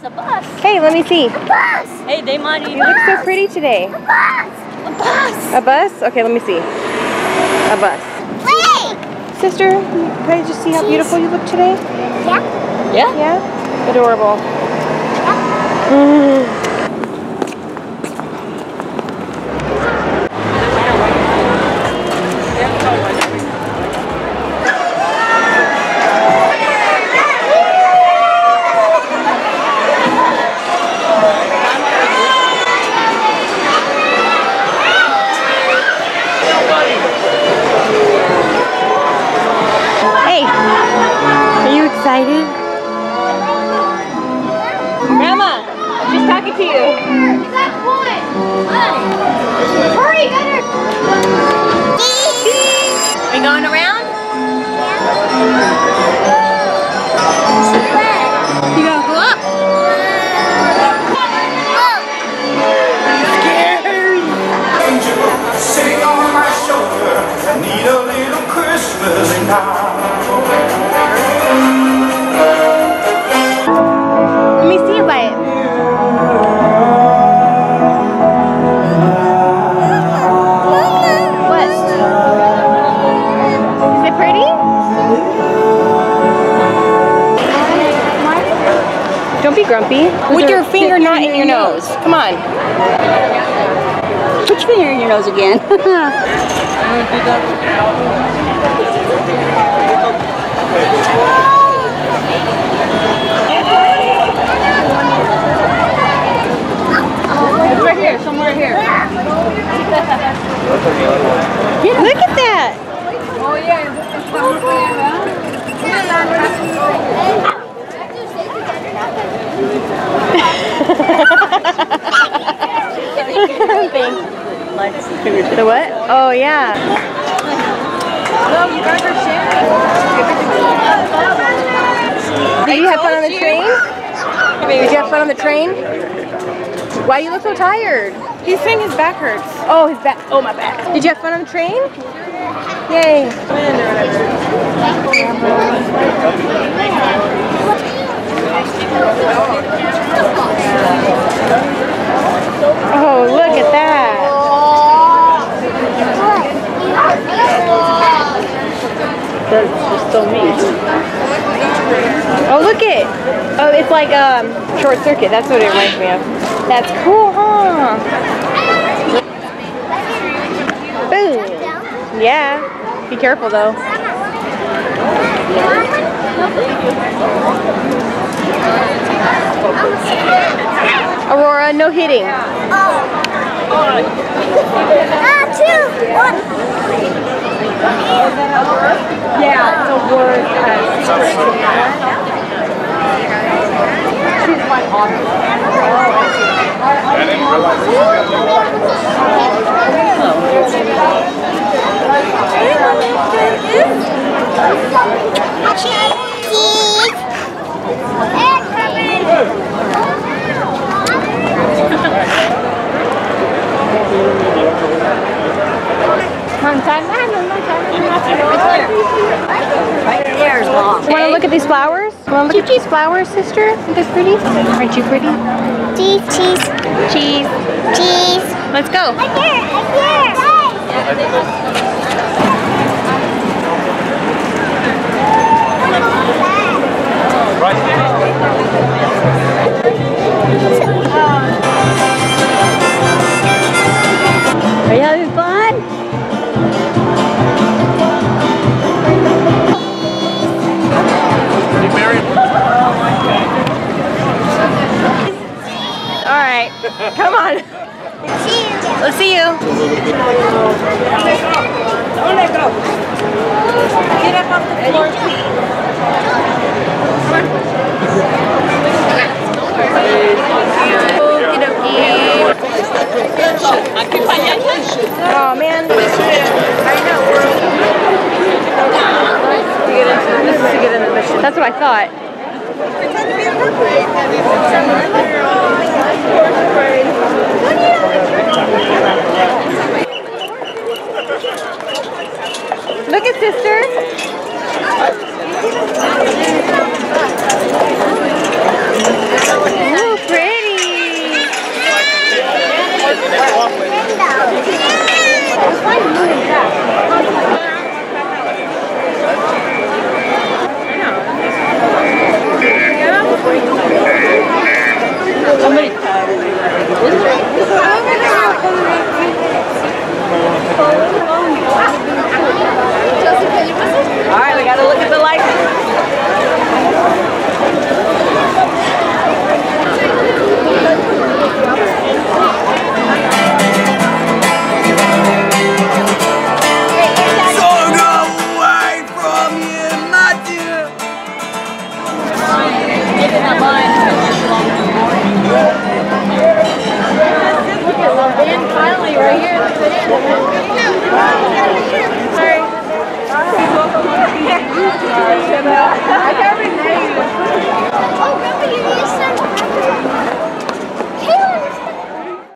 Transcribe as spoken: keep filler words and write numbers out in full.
a bus. Hey, let me see. A bus. Hey, they might even. You look so pretty today. A bus. A bus. A bus? Okay, let me see. A bus. Wait. Sister, can I just see how beautiful you look today? Yeah. Yeah? Yeah? Adorable. Yeah. Mm. Excited? Grandma, she's talking to you. Hurry, better. Are you going around? You gotta go up. Scary. Sitting on my shoulder, I need a little Christmas now. Let me see you by it. What? Is it pretty? Don't be grumpy. With your finger not in your nose. Come on. Put your finger in your nose again. It's right here, somewhere here. Look at that. Oh yeah. The what? Oh yeah. Did you have fun on the train? Did you have fun on the train? Why do you look so tired? He's saying his back hurts. Oh, his back. Oh, my back. Did you have fun on the train? Yay. Oh, look at that. That's just so mean. Oh, look it. Oh, it's like um, Short Circuit. That's what it reminds me of. That's cool, huh? Boom. Yeah. Be careful, though. Aurora, no hitting. Ah, two, one. Yeah, it's a word. She's my author. I didn't realize Right there's mom. You want to look at these flowers? You want to look at these flowers, sister? Aren't they pretty? Aren't you pretty? Cheese, cheese, Cheese. cheese. Let's go. Right here, right here. Are you having fun? All right, come on. Let's see you. Get up off the floor.